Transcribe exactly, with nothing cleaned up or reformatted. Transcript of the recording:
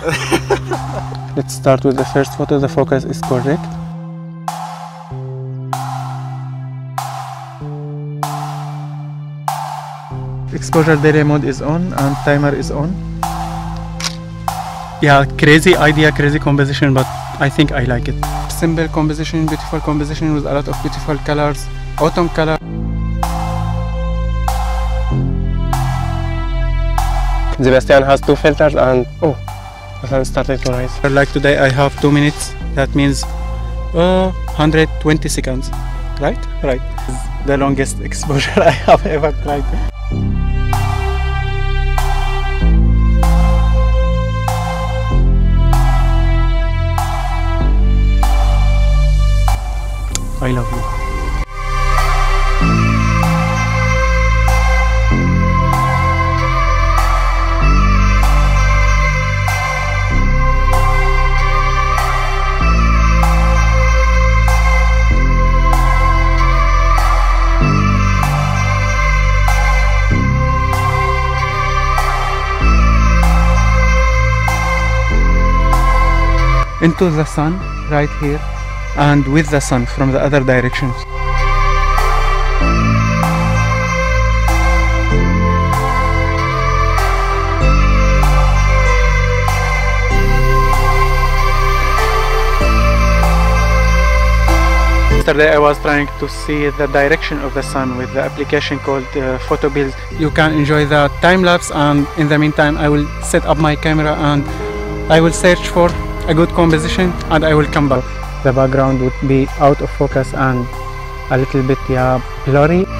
Let's start with the first photo. The focus is correct. Exposure delay mode is on and timer is on. Yeah, crazy idea, crazy composition, but I think I like it. Simple composition, beautiful composition with a lot of beautiful colors, autumn color. Sebastian has two filters and oh, the sun started to rise. Like today I have two minutes, that means uh, one hundred twenty seconds, right? Right. The longest exposure I have ever tried. I love you. Into the sun right here and with the sun from the other directions. Yesterday I was trying to see the direction of the sun with the application called uh, PhotoBuild. You can enjoy the time lapse, and in the meantime I will set up my camera and I will search for a good composition and I will come back. The background would be out of focus and a little bit yeah, blurry.